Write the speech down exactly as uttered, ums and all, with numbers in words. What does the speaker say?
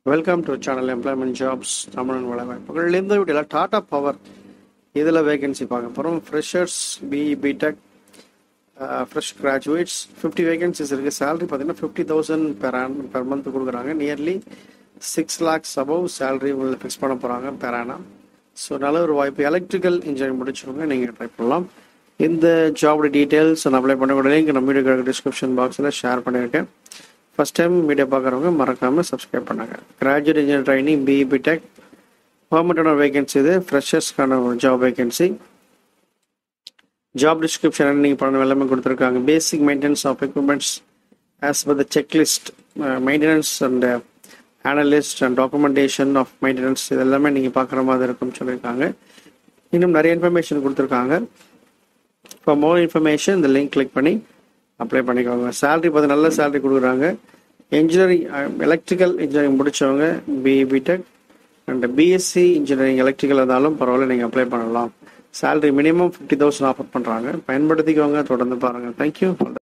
Welcome to channel employment jobs Tamil வேலைவாய்ப்புகள். இந்த வீடியோவில் டாடா பவர் இதில் வேகன்சி பார்க்க போகிறோம். Freshers, BE, BTech, fresh graduates fifty vacancies இருக்குது. சேலரி பார்த்தீங்கன்னா fifty thousand per an per month கொடுக்குறாங்க. Nearly six lakhs above salary உள்ள ஃபிக்ஸ் பண்ண போகிறாங்க பெர் ஆனம். ஸோ நல்ல ஒரு வாய்ப்பு. எலக்ட்ரிக்கல் இன்ஜினியரிங் முடிச்சவங்க நீங்கள் ட்ரை பண்ணலாம். இந்த ஜாபோட டீட்டெயில்ஸ் நான் அப்ளை பண்ணக்கூடிய லிங்க் நம்ம வீடியோ டிஸ்கிரிப்ஷன் பாக்ஸில் ஷேர் பண்ணியிருக்கேன். ஃபஸ்ட் டைம் வீடியோ பார்க்குறவங்க மறக்காமல் சப்ஸ்கிரைப் பண்ணாங்க. Graduate engineer training, BE, BTech, பர்மனெண்டான வேகன்சி. இது ஃப்ரெஷர்ஸ்க்கான ஒரு ஜாப் வேகன்சி. ஜாப் டிஸ்கிரிப்ஷன் நீங்கள் பண்ண எல்லாமே கொடுத்துருக்காங்க. Basic maintenance of equipments as per the checklist, maintenance and analyst and documentation of maintenance, இது எல்லாமே நீங்கள் பார்க்குற மாதிரி இருக்கும்னு சொல்லியிருக்காங்க. இன்னும் நிறைய இன்ஃபர்மேஷன் கொடுத்துருக்காங்க. ஃபார் மோர் இன்ஃபர்மேஷன் இந்த லிங்க் கிளிக் பண்ணி அப்ளை பண்ணிக்கோங்க. சேலரி பார்த்து நல்ல சேலரி கொடுக்குறாங்க. இன்ஜினியரிங், எலக்ட்ரிக்கல் இன்ஜினியரிங் முடித்தவங்க, BE, BTech and BSc engineering electrical இருந்தாலும் பரவாயில்ல, நீங்கள் அப்ளை பண்ணலாம். Salary minimum fifty thousand offer பண்ணுறாங்க. பயன்படுத்திக்கோங்க. தொடர்ந்து பாருங்கள். தேங்க்யூ.